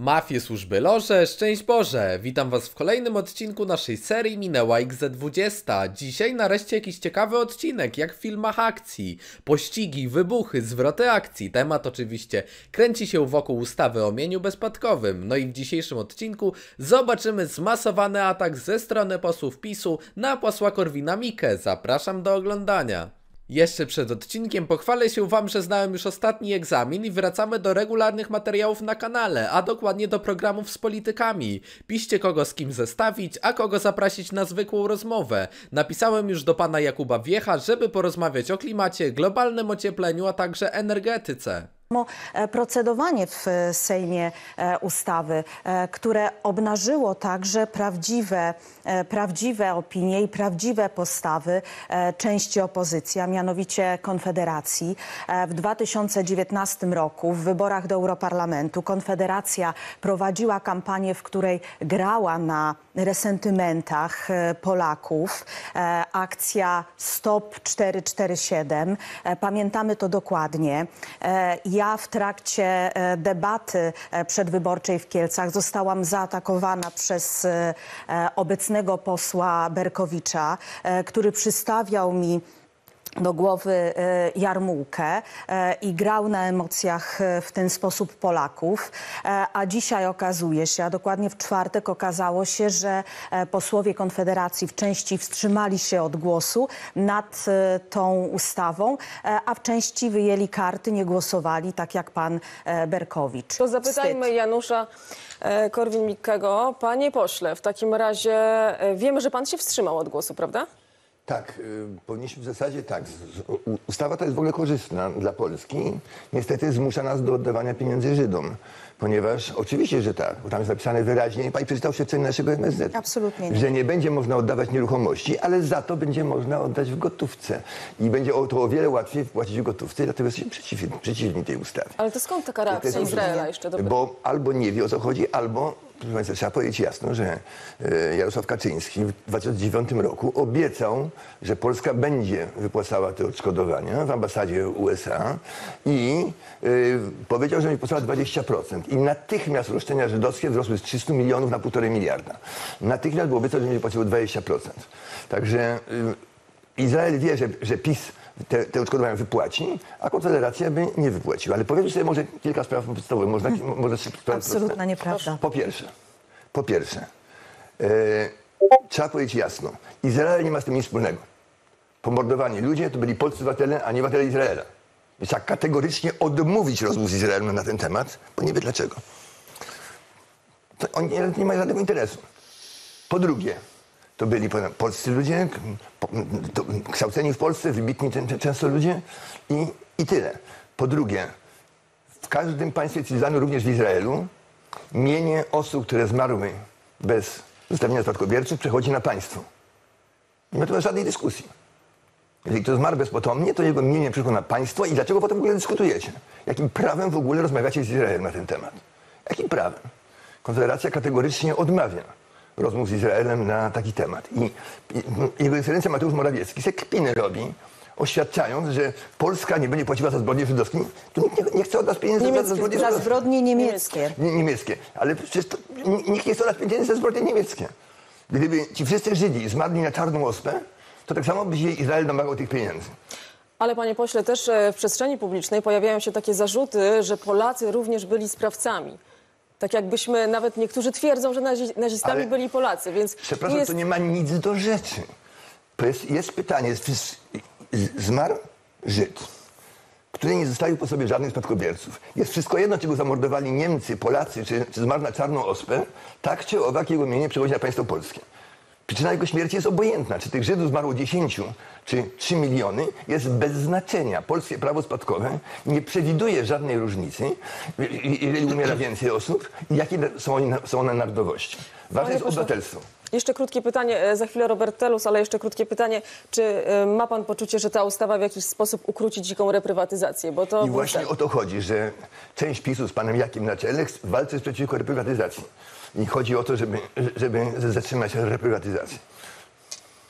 Mafie, służby, loże, szczęść Boże! Witam was w kolejnym odcinku naszej serii Minęła XZ20. Dzisiaj nareszcie jakiś ciekawy odcinek, jak w filmach akcji. Pościgi, wybuchy, zwroty akcji. Temat oczywiście kręci się wokół ustawy o mieniu bezspadkowym. No i w dzisiejszym odcinku zobaczymy zmasowany atak ze strony posłów PiS-u na posła Korwin-Mikke. Zapraszam do oglądania. Jeszcze przed odcinkiem pochwalę się wam, że znałem już ostatni egzamin i wracamy do regularnych materiałów na kanale, a dokładnie do programów z politykami. Piszcie kogo z kim zestawić, a kogo zaprosić na zwykłą rozmowę. Napisałem już do pana Jakuba Wiecha, żeby porozmawiać o klimacie, globalnym ociepleniu, a także energetyce. Procedowanie w Sejmie ustawy, które obnażyło także prawdziwe opinie i prawdziwe postawy części opozycji, a mianowicie Konfederacji. W 2019 roku w wyborach do Europarlamentu Konfederacja prowadziła kampanię, w której grała na resentymentach Polaków. Akcja Stop 447. Pamiętamy to dokładnie. Ja w trakcie debaty przedwyborczej w Kielcach zostałam zaatakowana przez obecnego posła Berkowicza, który przystawiał mi do głowy jarmułkę i grał na emocjach w ten sposób Polaków. A dzisiaj okazuje się, a dokładnie w czwartek okazało się, że posłowie Konfederacji w części wstrzymali się od głosu nad tą ustawą, a w części wyjęli karty, nie głosowali, tak jak pan Berkowicz. To zapytajmy Janusza Korwin-Mikkego. Panie pośle, w takim razie wiemy, że pan się wstrzymał od głosu, prawda? Tak, powinniśmy w zasadzie tak. Ustawa ta jest w ogóle korzystna dla Polski. Niestety zmusza nas do oddawania pieniędzy Żydom. Ponieważ oczywiście, że tak, bo tam jest napisane wyraźnie, pani przeczytał się ceny naszego MSZ. Absolutnie nie. Że nie będzie można oddawać nieruchomości, ale za to będzie można oddać w gotówce. I będzie to o wiele łatwiej wpłacić w gotówce, dlatego jesteśmy przeciwni tej ustawie. Ale to skąd taka reakcja Izraela jeszcze? Bo albo nie wie, o co chodzi, albo, proszę państwa, trzeba powiedzieć jasno, że Jarosław Kaczyński w 2009 roku obiecał, że Polska będzie wypłacała te odszkodowania w ambasadzie USA i powiedział, że będzie wypłacała 20%. I natychmiast roszczenia żydowskie wzrosły z 300 milionów na 1,5 miliarda. Natychmiast było obiecał, że będzie płaciło 20%. Także Izrael wie, że PiS te odszkodowania wypłaci, a Konfederacja by nie wypłaciła. Ale powiedzmy sobie może kilka spraw podstawowych. Może absolutna nieprawda. Po pierwsze, trzeba powiedzieć jasno. Izrael nie ma z tym nic wspólnego. Pomordowani ludzie to byli polscy obywatele, a nie obywatele Izraela. Więc trzeba kategorycznie odmówić rozmów z Izraelem na ten temat, bo nie wie dlaczego. To oni nie mają żadnego interesu. Po drugie, to byli polscy ludzie, kształceni w Polsce, wybitni często ludzie i tyle. Po drugie, w każdym państwie cywilizowanym, również w Izraelu, mienie osób, które zmarły bez zostawienia spadkobierców, przechodzi na państwo. Nie ma tu żadnej dyskusji. Jeżeli ktoś zmarł bezpotomnie, to jego mienie przyszło na państwo i dlaczego potem w ogóle dyskutujecie? Jakim prawem w ogóle rozmawiacie z Izraelem na ten temat? Jakim prawem? Konfederacja kategorycznie odmawia rozmów z Izraelem na taki temat. I jego ekscelencja Mateusz Morawiecki se kpiny robi, oświadczając, że Polska nie będzie płaciła za zbrodnie żydowskie. To nikt nie chce od nas pieniędzy za zbrodnie żydowskie. Za zbrodnie niemieckie. Niemieckie. Ale przecież nikt nie chce od nas pieniędzy za zbrodnie niemieckie. Gdyby ci wszyscy Żydzi zmarli na czarną ospę, to tak samo by się Izrael domagał tych pieniędzy. Ale panie pośle, też w przestrzeni publicznej pojawiają się takie zarzuty, że Polacy również byli sprawcami. Tak jakbyśmy, nawet niektórzy twierdzą, że nazistami byli Polacy, więc... Przepraszam, to nie ma nic do rzeczy. Jest pytanie, zmarł Żyd, który nie zostawił po sobie żadnych spadkobierców. Jest wszystko jedno, czy go zamordowali Niemcy, Polacy, czy zmarł na czarną ospę, tak czy owak jego mienie przechodzi na państwo polskie. Przyczyna jego śmierci jest obojętna. Czy tych Żydów zmarło 10 czy 3 miliony, jest bez znaczenia. Polskie prawo spadkowe nie przewiduje żadnej różnicy, jeżeli umiera więcej osób, i jakie są one narodowości. Ważne jest obywatelstwo. Jeszcze krótkie pytanie, za chwilę Robert Telus, ale jeszcze krótkie pytanie. Czy ma pan poczucie, że ta ustawa w jakiś sposób ukróci dziką reprywatyzację? Bo to I właśnie o to chodzi, że część PiS-u z panem Jakiem na czele walczy przeciwko reprywatyzacji. I chodzi o to, żeby zatrzymać reprywatyzację.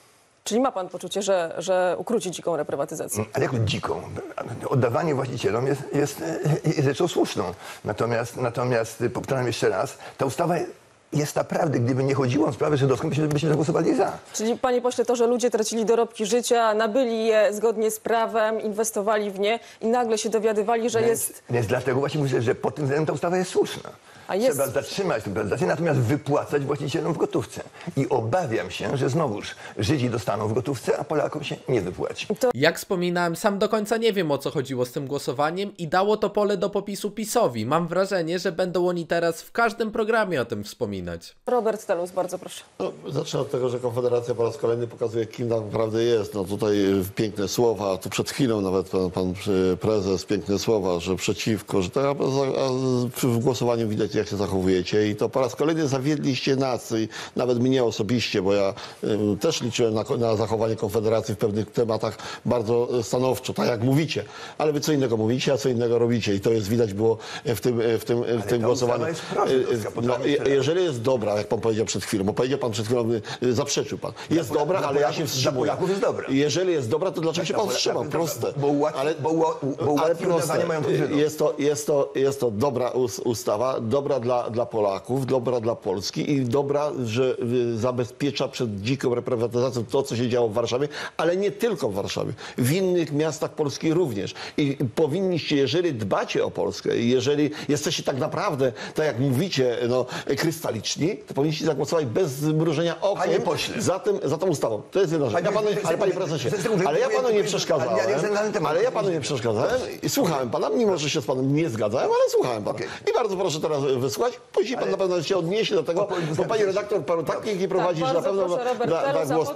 Czyli ma pan poczucie, że ukróci dziką reprywatyzację? Ale jako dziką. Oddawanie właścicielom jest rzeczą słuszną. Natomiast powtarzam jeszcze raz, ta ustawa jest naprawdę, gdyby nie chodziło o sprawę żydowską, byśmy zagłosowali za. Czyli, panie pośle, to, że ludzie tracili dorobki życia, nabyli je zgodnie z prawem, inwestowali w nie i nagle się dowiadywali, że jest... Więc dlatego właśnie myślę, że pod tym względem ta ustawa jest słuszna. Trzeba zatrzymać tę prywatyzację, natomiast wypłacać właścicielom w gotówce. I obawiam się, że znowuż Żydzi dostaną w gotówce, a Polakom się nie wypłaci. Jak wspominałem, sam do końca nie wiem, o co chodziło z tym głosowaniem i dało to pole do popisu PiS-owi. Mam wrażenie, że będą oni teraz w każdym programie o tym wspominać. Robert Telus, bardzo proszę. No, zacznę od tego, że Konfederacja po raz kolejny pokazuje, kim naprawdę jest. No tutaj piękne słowa, tu przed chwilą nawet pan prezes piękne słowa, że przeciwko, że tak, w głosowaniu widać, jak się zachowujecie i to po raz kolejny zawiedliście nas i nawet mnie osobiście, bo ja też liczyłem na zachowanie Konfederacji w pewnych tematach bardzo stanowczo, tak jak mówicie. Ale wy co innego mówicie, a co innego robicie i to jest widać było w tym głosowaniu. Jeżeli jest dobra, jak pan powiedział przed chwilą, bo powiedział pan przed chwilą, zaprzeczył pan. Jest dobra, ale ja się wstrzymuję. Jest dobra. Jeżeli jest dobra, to dlaczego się pan wstrzymał? Proste. Ale proste. Jest to dobra ustawa, dobra dla Polaków, dobra dla Polski i dobra, że zabezpiecza przed dziką reprywatyzacją to, co się działo w Warszawie, ale nie tylko w Warszawie. W innych miastach Polski również. I powinniście, jeżeli dbacie o Polskę, jeżeli jesteście tak naprawdę, tak jak mówicie, krystaliczni, to powinniście zagłosować bez zmrużenia oka za tą ustawą. To jest jedna rzecz. Ale panie prezesie, ale ja panu nie przeszkadzałem. Ale ja panu nie przeszkadzałem i słuchałem pana, mimo że się z panem nie zgadzałem, ale słuchałem pana. I bardzo proszę teraz wysłuchać. Później pan na pewno się odniesie do tego, bo pani redaktor panu tak pięknie prowadzi, że na pewno da głos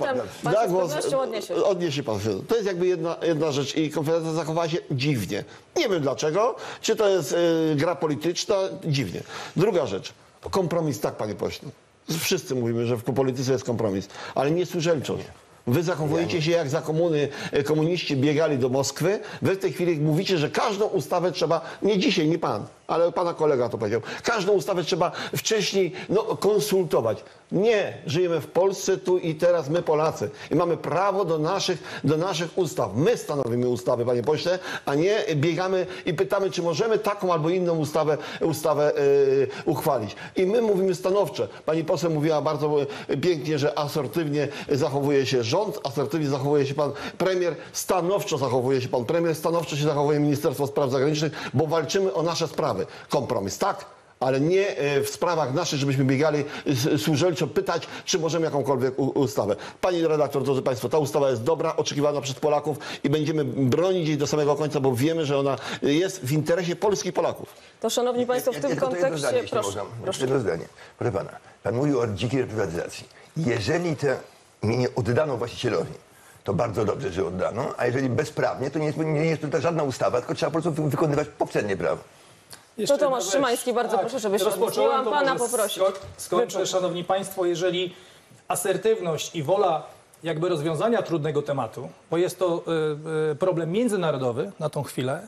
odniesie pan się. To jest jakby jedna rzecz i Konfederacja zachowała się dziwnie. Nie wiem dlaczego, czy to jest gra polityczna, dziwnie. Druga rzecz, kompromis, tak panie pośle. Wszyscy mówimy, że w polityce jest kompromis, ale nie służelczość. Wy zachowujecie się jak za komuny, komuniści biegali do Moskwy. Wy w tej chwili mówicie, że każdą ustawę trzeba, nie dzisiaj, nie pan, ale pana kolega to powiedział, każdą ustawę trzeba wcześniej konsultować. Nie, żyjemy w Polsce tu i teraz, my Polacy. I mamy prawo do naszych ustaw. My stanowimy ustawy, panie pośle, a nie biegamy i pytamy, czy możemy taką albo inną ustawę uchwalić. I my mówimy stanowcze. Pani poseł mówiła bardzo pięknie, że asertywnie zachowuje się rząd, asertywnie zachowuje się pan premier, stanowczo zachowuje się pan premier, stanowczo się zachowuje Ministerstwo Spraw Zagranicznych, bo walczymy o nasze sprawy. Kompromis, tak? Ale nie w sprawach naszych, żebyśmy biegali służelczo pytać, czy możemy jakąkolwiek ustawę. Pani redaktor, drodzy państwo, ta ustawa jest dobra, oczekiwana przez Polaków i będziemy bronić jej do samego końca, bo wiemy, że ona jest w interesie polskich Polaków. To szanowni państwo, w tym kontekście... Proszę. Jedno zdanie. Proszę pana, pan mówił o dzikiej reprywatyzacji. Jeżeli te mienie oddano właścicielowi, to bardzo dobrze, że oddano, a jeżeli bezprawnie, to nie jest to żadna ustawa, tylko trzeba po prostu wykonywać poprzednie prawo. To Tomasz Szymański, bardzo proszę, żebyś rozpocząłem, pana poprosić. Skończę, szanowni państwo, jeżeli asertywność i wola jakby rozwiązania trudnego tematu, bo jest to problem międzynarodowy na tą chwilę,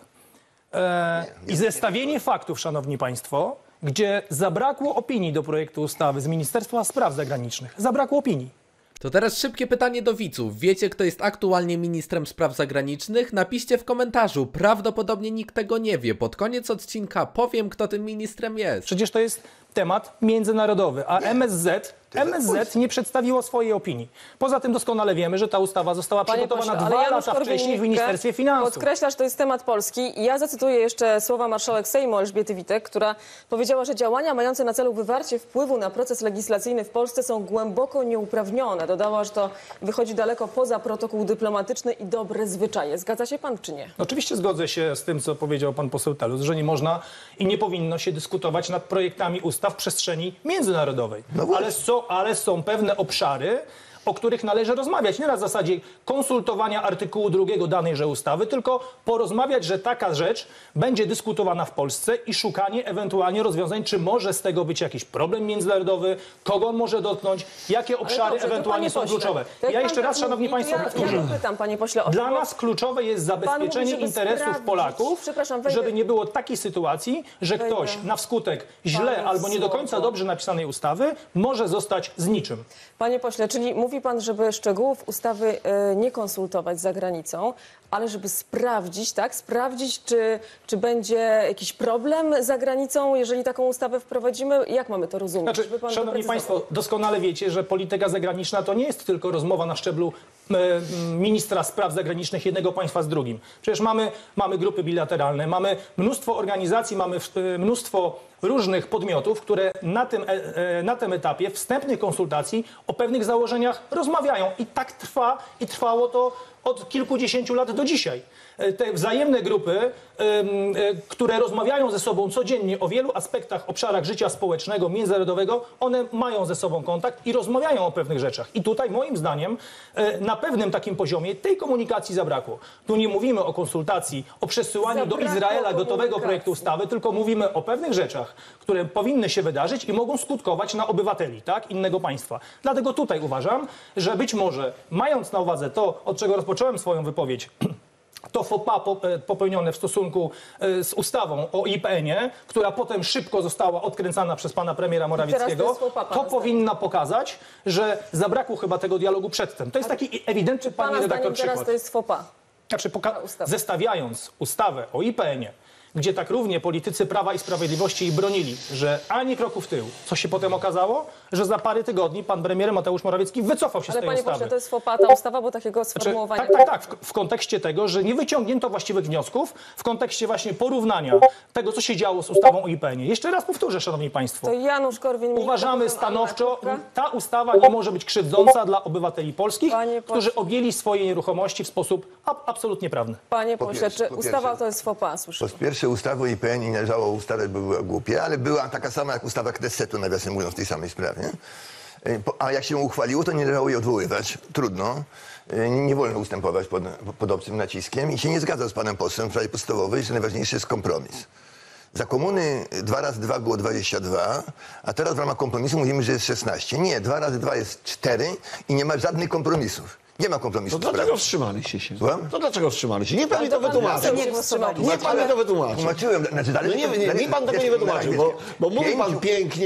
i zestawienie faktów, szanowni państwo, gdzie zabrakło opinii do projektu ustawy z Ministerstwa Spraw Zagranicznych. Zabrakło opinii. To teraz szybkie pytanie do widzów. Wiecie, kto jest aktualnie ministrem spraw zagranicznych? Napiszcie w komentarzu. Prawdopodobnie nikt tego nie wie. Pod koniec odcinka powiem, kto tym ministrem jest. Przecież to jest temat międzynarodowy, a MSZ nie przedstawiło swojej opinii. Poza tym doskonale wiemy, że ta ustawa została przygotowana 2 lata wcześniej w Ministerstwie Finansów. Podkreślasz, to jest temat polski. Ja zacytuję jeszcze słowa marszałek Sejmu Elżbiety Witek, która powiedziała, że działania mające na celu wywarcie wpływu na proces legislacyjny w Polsce są głęboko nieuprawnione. Dodała, że to wychodzi daleko poza protokół dyplomatyczny i dobre zwyczaje. Zgadza się pan, czy nie? Oczywiście zgodzę się z tym, co powiedział pan poseł Telus, że nie można i nie powinno się dyskutować nad projektami ustaw w przestrzeni międzynarodowej. Ale są pewne obszary, o których należy rozmawiać. Nie na zasadzie konsultowania artykułu 2 danejże ustawy, tylko porozmawiać, że taka rzecz będzie dyskutowana w Polsce i szukanie ewentualnie rozwiązań, czy może z tego być jakiś problem międzynarodowy, kogo on może dotknąć, jakie obszary ewentualnie są kluczowe. Ja jeszcze raz, szanowni państwo, powtórzę. Ja pytam, panie pośle, Dla nas kluczowe jest zabezpieczenie interesów Polaków, żeby nie było takiej sytuacji, że ktoś na wskutek źle albo nie do końca dobrze napisanej ustawy może zostać z niczym. Panie pośle, czyli mówi mówi pan, żeby szczegółów ustawy nie konsultować z zagranicą, ale żeby sprawdzić, tak? Sprawdzić, czy będzie jakiś problem za granicą, jeżeli taką ustawę wprowadzimy. Jak mamy to rozumieć? Znaczy, Żeby pan szanowni doprecyzował. Państwo, doskonale wiecie, że polityka zagraniczna to nie jest tylko rozmowa na szczeblu ministra spraw zagranicznych jednego państwa z drugim. Przecież mamy grupy bilateralne, mamy mnóstwo organizacji, mamy mnóstwo różnych podmiotów, które na tym etapie wstępnych konsultacji o pewnych założeniach rozmawiają. I tak trwa i trwało to od kilkudziesięciu lat do dzisiaj. Te wzajemne grupy, które rozmawiają ze sobą codziennie o wielu aspektach, obszarach życia społecznego, międzynarodowego, one mają ze sobą kontakt i rozmawiają o pewnych rzeczach. I tutaj moim zdaniem na pewnym takim poziomie tej komunikacji zabrakło. Tu nie mówimy o konsultacji, o przesyłaniu do Izraela gotowego projektu ustawy, tylko mówimy o pewnych rzeczach, które powinny się wydarzyć i mogą skutkować na obywateli, tak, innego państwa. Dlatego tutaj uważam, że być może, mając na uwadze to, od czego rozpocząłem swoją wypowiedź, to faux pas popełnione w stosunku z ustawą o IPN-ie, która potem szybko została odkręcana przez pana premiera Morawieckiego, to powinna pokazać, że zabrakło chyba tego dialogu przedtem. To jest taki ewidentny, pani redaktor, przykład. Teraz to jest faux pas. Znaczy, zestawiając ustawę o IPN-ie, gdzie tak równie politycy Prawa i Sprawiedliwości jej bronili, że ani kroku w tył. Co się potem okazało? Że za parę tygodni pan premier Mateusz Morawiecki wycofał się z tej ustawy. Ale panie pośle, to jest faux pas ta ustawa, bo takiego sformułowania... Tak. W kontekście tego, że nie wyciągnięto właściwych wniosków, w kontekście właśnie porównania tego, co się działo z ustawą o IPN-ie. Jeszcze raz powtórzę, szanowni państwo. To Janusz Korwin-Mikke, Uważamy potem stanowczo, Anna Krupka. ta ustawa nie może być krzywdząca dla obywateli polskich, Panie pośle. którzy objęli swoje nieruchomości w sposób absolutnie prawny. Panie Po pośle, pierwsze, czy ustawa to jest faux pas? Po Słyszę. pierwsze, ustawę o IPN nie należało ustawać, bo była głupia, ale była taka sama jak ustawa Knesetu, nawiasem mówiąc, w tej samej sprawie. A jak się uchwaliło, to nie należało jej odwoływać. Trudno. Nie wolno ustępować pod obcym naciskiem. I się nie zgadzam z panem posłem w sprawie podstawowej, że najważniejszy jest kompromis. Za komuny 2 razy 2 było 22, a teraz w ramach kompromisu mówimy, że jest 16. Nie, 2 razy 2 jest 4 i nie ma żadnych kompromisów. Nie ma kompromisu. To dlaczego wstrzymaliście się? Słucham? To dlaczego wstrzymaliście? Nie pan mi to pan wytłumaczył. nie głosowali. Nie pan mi to wytłumaczył. Tłumaczyłem, znaczy dalej... Mi pan tego nie wytłumaczył, bo mówi pan pięknie,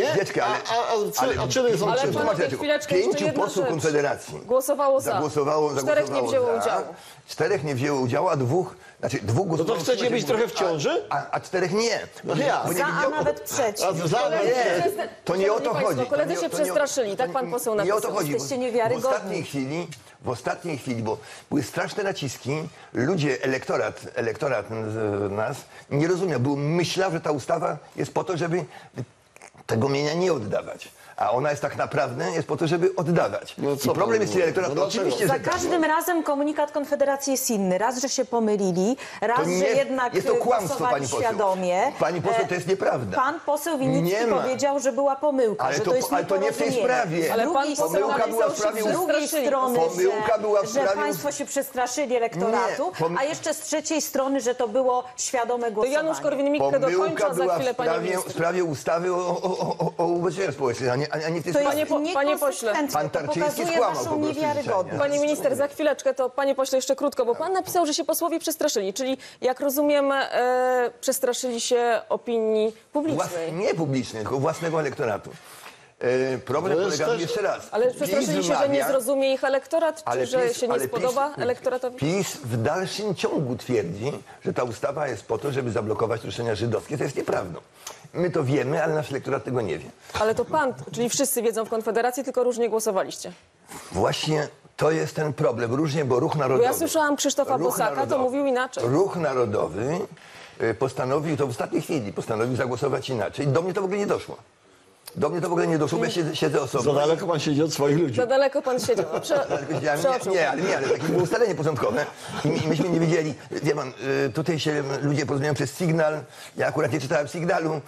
a czyny są Ale czyny. pan- Panowie, chwileczkę, jeszcze 5 jedna posłów rzecz. Konfederacji Głosowało za. zagłosowało 4 nie wzięło za. udziału. 4 nie wzięło udziału, a 2 głosowało... No to chcecie być trochę w ciąży? A 4 nie. No ja. Bo nie Za, a widział- nawet przeciw. Nie, to nie o to Szanowni państwo, chodzi. koledzy To się nie- to nie- przestraszyli, tak pan poseł Nie o to napisał. chodzi. Jesteście W niewiarygodni. ostatniej chwili, bo były straszne naciski, ludzie, elektorat z nas nie rozumiał, myślał, że ta ustawa jest po to, żeby tego mienia nie oddawać. A ona jest tak naprawdę jest po to, żeby oddawać. No co I problem pan jest mówi? elektorat. No dlaczego? Oczywiście, Za że tak. każdym razem komunikat Konfederacji jest inny. Raz, że się pomylili, raz, To nie- że jednak jest to kłamstwo, głosowali pani poseł. świadomie. Pani poseł, to jest nieprawda. Pan poseł Winnicki Nie ma. powiedział, że była pomyłka, Ale że to- to jest ale to nie w tej nieporozumienie. sprawie. Ale Z pan drugiej poseł Pomyłka strony, była w napisał, sprawie że z drugiej strony, Pomyłka była w że sprawie- państwo się przestraszyli elektoratu, Nie, a jeszcze z trzeciej strony, że to było świadome To głosowanie. Janusz Korwin-Mikke dokończy, Pomyłka a za była chwilę w panie minister. sprawie ustawy o ubezpieczeniu społecznym, a nie w tej To sprawie. jest Panie pośle. niekonsekwentne. Pan To Tarczyński pokazuje skłamał waszą po prostu niewiarygodność. dzisiaj, Panie minister, za chwileczkę to panie pośle jeszcze krótko, bo pan napisał, że się posłowie przestraszyli, czyli jak rozumiem przestraszyli się opinii publicznej. Nie publicznej, tylko własnego elektoratu. Problem To jest polega też- jeszcze raz. Ale PiS przestraszyli się, że nie wymawia- zrozumie ich elektorat, czy że się nie ale spodoba elektoratowi? PiS w dalszym ciągu twierdzi, że ta ustawa jest po to, żeby zablokować roszczenia żydowskie. To jest nieprawdą. My to wiemy, ale nasz elektorat tego nie wie. Ale to pan, czyli wszyscy wiedzą w Konfederacji, tylko różnie głosowaliście. Właśnie to jest ten problem. Różnie, bo ruch Bo narodowy... ja słyszałam Krzysztofa Ruch Bosaka, to narodowy- mówił inaczej. Ruch narodowy postanowił, to w ostatniej chwili, postanowił zagłosować inaczej. Do mnie to w ogóle nie doszło. Do mnie to w ogóle nie doszło, bo ja siedzę Za osobno. daleko pan siedzi od swoich ludzi. Za daleko pan siedział. Przeoczył. Nie, ale takie było ustalenie początkowe i myśmy nie wiedzieli, wie pan, tutaj się ludzie porozumieją przez Signal, ja akurat nie czytałem Signalu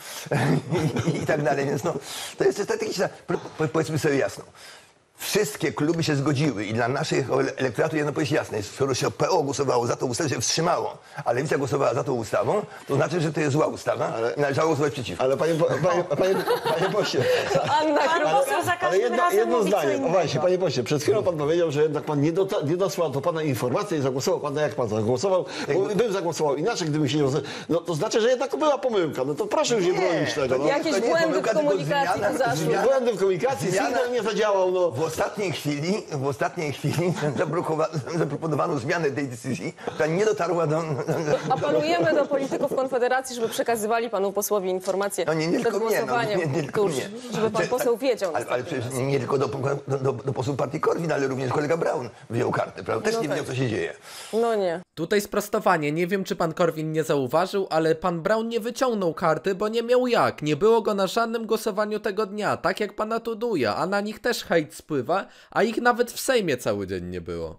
i tak dalej, więc no, to jest strategiczne. Powiedzmy sobie jasno. Wszystkie kluby się zgodziły i dla naszego elektoratu jedno powiedzieć jasne jest, skoro się PO głosowało za tą ustawę, się wstrzymało, a Lewica głosowała za tą ustawą, to znaczy, że to jest zła ustawa i należało głosować przeciwko. Ale panie pośle, To Anna Pan Krupka. poseł za ale każdym razem jedno mówi co zdanie. O innego. właśnie, panie pośle, przed chwilą pan powiedział, że jednak pan nie dosłał do pana informacji i zagłosował pan tak, jak pan zagłosował. Bo bym zagłosował inaczej, gdybym się nie... No to znaczy, że jednak była pomyłka. No to proszę już nie bronić tego. No. Jakieś To nie błędy pomyłka, w komunikacji tylko tu zaszły. zmiana- Błędy w komunikacji, Zmiana- Signal nie zadziałał. No. w ostatniej chwili zaproponowano zmianę tej decyzji, która nie dotarła do... Apelujemy do polityków Konfederacji, żeby przekazywali panu posłowi informacje przed głosowaniem, żeby pan poseł wiedział. Ale przecież nie tylko do posłów partii Korwin, ale również kolega Braun wyjął kartę, prawda? Też nie wiedział, co się dzieje. No nie. Tutaj sprostowanie, nie wiem czy pan Korwin nie zauważył, ale pan Braun nie wyciągnął karty, bo nie miał jak. Nie było go na żadnym głosowaniu tego dnia, tak jak pana Tuduja, a na nich też hejt spływa, a ich nawet w Sejmie cały dzień nie było.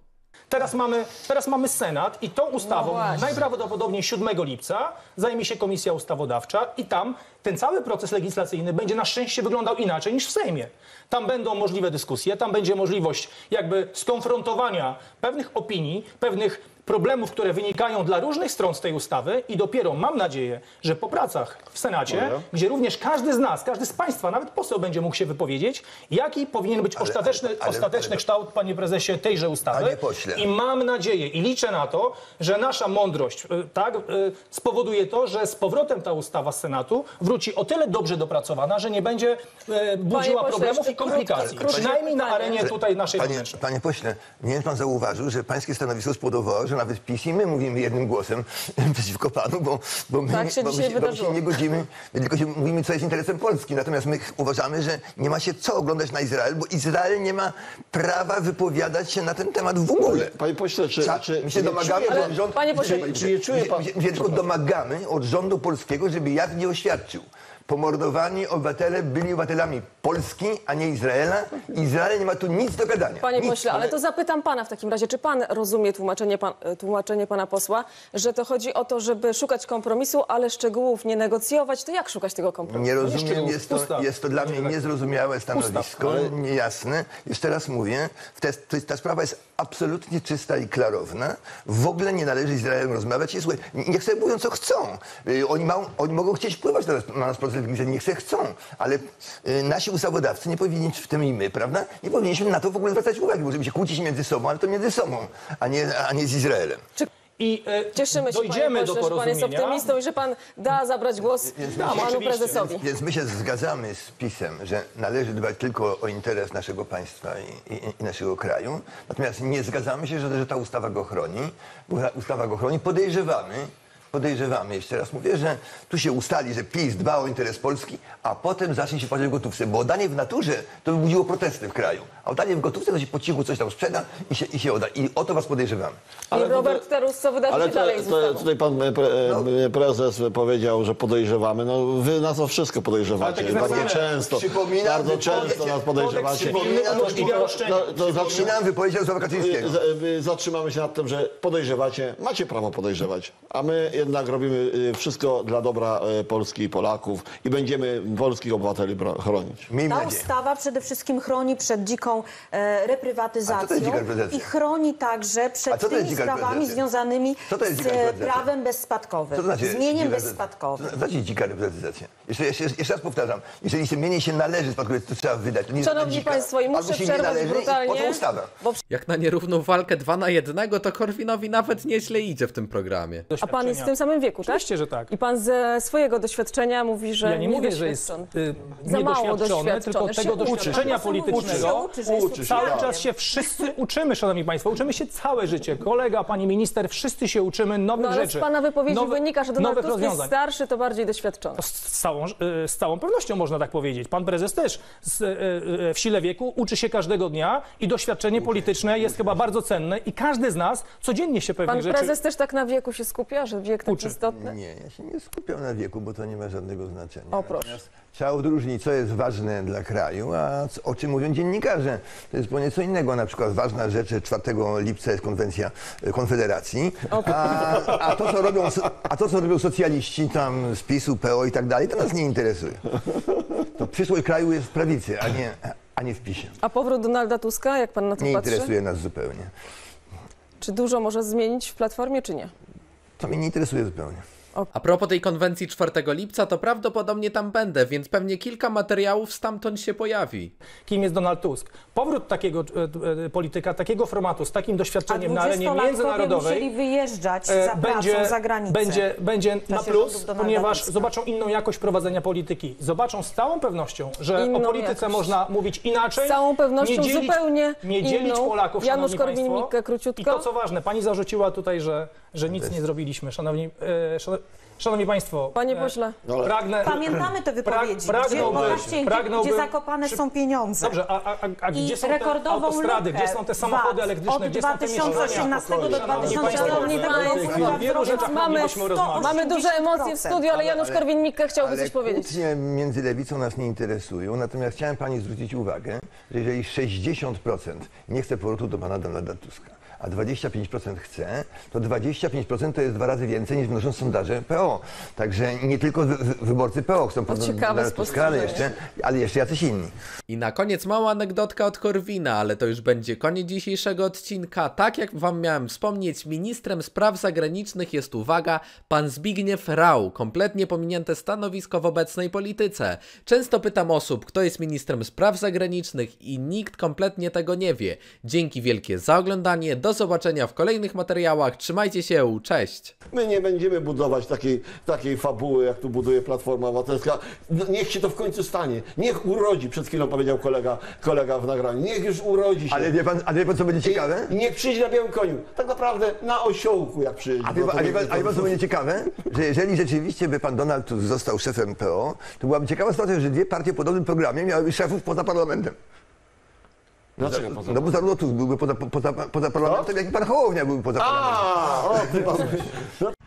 Teraz mamy Senat i tą ustawą właśnie. najprawdopodobniej 7 lipca zajmie się Komisja Ustawodawcza i tam ten cały proces legislacyjny będzie na szczęście wyglądał inaczej niż w Sejmie. Tam będą możliwe dyskusje, tam będzie możliwość jakby skonfrontowania pewnych opinii, pewnych problemów, które wynikają dla różnych stron z tej ustawy i dopiero mam nadzieję, że po pracach w Senacie, gdzie również każdy z nas, każdy z państwa, nawet poseł będzie mógł się wypowiedzieć, jaki powinien być ostateczny kształt, panie prezesie, tejże ustawy. Panie pośle. I mam nadzieję i liczę na to, że nasza mądrość spowoduje to, że z powrotem ta ustawa z Senatu wróci o tyle dobrze dopracowana, że nie będzie budziła pośle, problemów jeszcze i komplikacji. krótkie Przynajmniej na pytanie. arenie tutaj naszej wewnętrznej. Panie pośle, nie wiem, pan zauważył, że pańskie stanowisko spowodowało, że nawet PiS i my mówimy jednym głosem przeciwko panu, bo my, Tak się bo my, dzisiaj się, bo my wydarzyło. się nie godzimy, tylko mówimy, co jest interesem Polski. Natomiast my uważamy, że nie ma się co oglądać na Izrael, bo Izrael nie ma prawa wypowiadać się na ten temat w ogóle. Panie pośle, My się domagamy, Ale, żeby rząd... panie pośle, czy nie czuje pan... My się tylko domagamy od rządu polskiego, żeby jawnie oświadczył. Pomordowani obywatele byli obywatelami Polski, a nie Izraela. Izrael nie ma tu nic do gadania. Panie Nic. pośle, ale to zapytam pana w takim razie, czy pan rozumie tłumaczenie pana posła, że to chodzi o to, żeby szukać kompromisu, ale szczegółów nie negocjować, to jak szukać tego kompromisu? Nie rozumiem, szczegółów. jest to dla mnie niezrozumiałe stanowisko, niejasne. Jeszcze raz mówię, ta sprawa jest absolutnie czysta i klarowna. W ogóle nie należy z Izraelem rozmawiać. Niech sobie mówią, co chcą. Oni mogą chcieć wpływać na nas proces legislacyjny, niech sobie chcą, ale nasi ustawodawcy nie powinni, w tym i my, prawda, nie powinniśmy na to w ogóle zwracać uwagi. Możemy się kłócić między sobą, ale to między sobą, a nie z Izraelem. I Cieszymy się, dojdziemy panie do pośle, że pan jest porozumienia. optymistą i że pan da zabrać głos panu oczywiście. prezesowi. Więc my się zgadzamy z PiS-em, że należy dbać tylko o interes naszego państwa i naszego kraju. Natomiast nie zgadzamy się, że ta ustawa go chroni. Bo ta ustawa go chroni. Podejrzewamy, jeszcze raz mówię, że tu się ustali, że PiS dba o interes Polski, a potem zacznie się płacić w gotówce. Bo oddanie w naturze to wybudziło protesty w kraju. A oddanie w gotówce to się po cichu coś tam sprzeda i się odda. I o to was podejrzewamy. I Robert Terus, co wydarzy się dalej z ustawą? tutaj pan prezes powiedział, że podejrzewamy. No wy nas o wszystko podejrzewacie. Ale Bardzo tak często. Przypominam, nas podejrzewacie. Przypominam wypowiedź Jarosława Kaczyńskiego. Zatrzymamy się nad tym, że podejrzewacie. Macie prawo podejrzewać. A my jednak robimy wszystko dla dobra Polski i Polaków i będziemy polskich obywateli chronić. Miejmy Ta nadzieję. ustawa przede wszystkim chroni przed dziką reprywatyzacją A co to jest dzika reprywatyzacja? i chroni także A przed co to jest tymi dzika sprawami reprywatyzacja? związanymi Co to jest dzika z reprywatyzacja? prawem bezspadkowym, Co to znaczy z mieniem dzika bezspadkowym. Co to znaczy dzika reprywatyzacja? Jeszcze raz powtarzam, jeżeli się mienie się należy spadkowe, to trzeba wydać. To nie jest Szanowni dzika. państwo, i muszę Albo się nie przerwać należy, brutalnie, i po to ustawa. bo Jak na nierówną walkę 2 na 1, to Korwinowi nawet nieźle idzie w tym programie. A pan jest w tym samym wieku, tak? Oczywiście, że tak. I pan ze swojego doświadczenia mówi, że Ja nie mówię, że jest Za mało niedoświadczony, tylko doświadczony. tego Się doświadczenia uczy. politycznego. Uczy się. Cały czas się wszyscy uczymy, szanowni państwo. Uczymy się całe życie. Kolega, pani minister, wszyscy się uczymy nowych No ale rzeczy. z pana wypowiedzi wynika, że Donald nowych Tusk jest rozwiązań. starszy, to bardziej doświadczony. Z całą pewnością można tak powiedzieć. Pan prezes też w sile wieku uczy się każdego dnia i doświadczenie polityczne jest chyba bardzo cenne i każdy z nas codziennie się pewnych Pan rzeczy prezes też tak na wieku się skupia, że wiek tak Uczy. istotny? Nie, ja się nie skupiam na wieku, bo to nie ma żadnego znaczenia. O, proszę. Natomiast trzeba odróżnić, co jest ważne dla kraju, a o czym mówią dziennikarze. To jest po nieco innego. Na przykład ważna rzecz, 4 lipca jest konwencja Konfederacji, a to, co robią socjaliści tam z PiS-u, PO i tak dalej, to nas nie interesuje. To przyszłość kraju jest w prawicy, a nie w PiS-ie. A powrót Donalda Tuska, jak pan na to Nie patrzy? interesuje nas zupełnie. Czy dużo może zmienić w Platformie, czy nie? To mnie nie interesuje zupełnie. A propos tej konwencji 4 lipca, to prawdopodobnie tam będę, więc pewnie kilka materiałów stamtąd się pojawi. Kim jest Donald Tusk? Powrót takiego polityka, takiego formatu, z takim doświadczeniem na arenie 20-latkowie międzynarodowej musieli wyjeżdżać za pracą za granicę. Będzie na czasie plus, rządów Donalda ponieważ Tuska. zobaczą inną jakość prowadzenia polityki. Zobaczą z całą pewnością, że Inną o polityce jakość. można mówić inaczej. Z całą pewnością nie dzielić, zupełnie nie dzielić inną. Polaków, Janusz szanowni Korwin-Mikke, państwo. króciutko. I to, co ważne, pani zarzuciła tutaj, że nic nie zrobiliśmy. Szanowni państwo, Panie pośle. pragnę... Pamiętamy te wypowiedzi, gdzie pragnąłbym- zakopane są pieniądze. Dobrze, a I gdzie są te rekordową autostrady, lukę gdzie są te samochody VAT elektryczne, od gdzie są te 2018 do mieszkania? Szanowni państwo, 2019 w wielu rzeczach moglibyśmy rozmawiać. Mamy duże emocje w studiu, ale Janusz Korwin-Mikke chciałby coś powiedzieć. Kłótnie między lewicą nas nie interesują, natomiast chciałem pani zwrócić uwagę, że jeżeli 60% nie chce powrotu do pana Donalda Tuska, a 25% chce, to 25% to jest 2 razy więcej niż wnoszą sondaże PO. Także nie tylko wyborcy PO chcą powrotu do ciekawe Donalda Tuska, ale jeszcze jacyś inni. I na koniec mała anegdotka od Korwina, ale to już będzie koniec dzisiejszego odcinka. Tak jak wam miałem wspomnieć, ministrem spraw zagranicznych jest, uwaga, pan Zbigniew Rau. Kompletnie pominięte stanowisko w obecnej polityce. Często pytam osób, kto jest ministrem spraw zagranicznych i nikt kompletnie tego nie wie. Dzięki wielkie za oglądanie, do zobaczenia w kolejnych materiałach, trzymajcie się, cześć! My nie będziemy budować takiej fabuły, jak tu buduje Platforma Obywatelska. No, niech się to w końcu stanie. Niech urodzi, przed chwilą powiedział kolega w nagraniu. Niech już urodzi się. Ale wie pan co będzie ciekawe? I niech przyjdzie na białym koniu. Tak naprawdę na osiołku, jak przyjdzie. A wie pan co będzie ciekawe? Że jeżeli rzeczywiście by pan Donald Tusk został szefem PO, to byłaby ciekawa sytuacja, że 2 partie w podobnym programie miałyby szefów poza parlamentem. Dlaczego poza? No bo zarówno Tusk byłby poza parlamentem, jak i pan Hołownia byłby poza parlamentem. A, o, ty pan.